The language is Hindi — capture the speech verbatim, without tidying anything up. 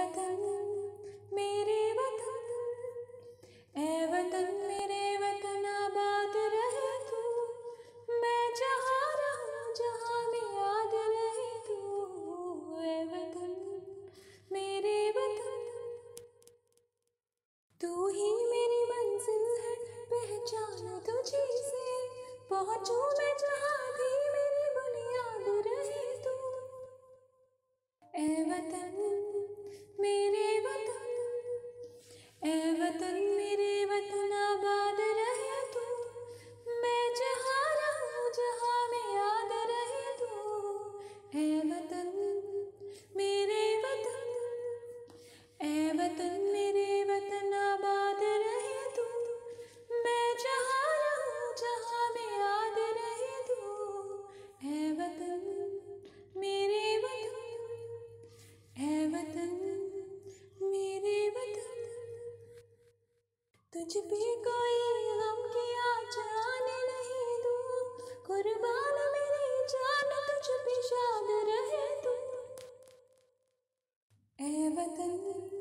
वतन मेरे वतन, ए वतन मेरे वतन आबाद रहे तू। मैं जहाँ रहूँ जहाँ में याद रहे तू। ए वतन मेरे वतन, तू ही मेरी मंजिल है, पहचान तुझी से पहुँचूँ मैं जहाँ भी मेरी बुनियाद रहे तू। ए वतन मेरे वतन, ए वतन मेरे वतन आबाद रहे तू। मैं जहाँ रहूँ जहाँ में याद रहे तू। ए वतन मेरे वतन, ए वतन मेरे वतन आबाद रहे तू। मैं जहाँ रहूँ जहाँ में याद रहे तू। ए वतन मेरे वतन, ए वतन मेरे वतन। तुझ पे कोई गम की आँच आने नहीं दूँ, कुर्बान मेरी जान तुझ पे शाद रहे तू। ए वतन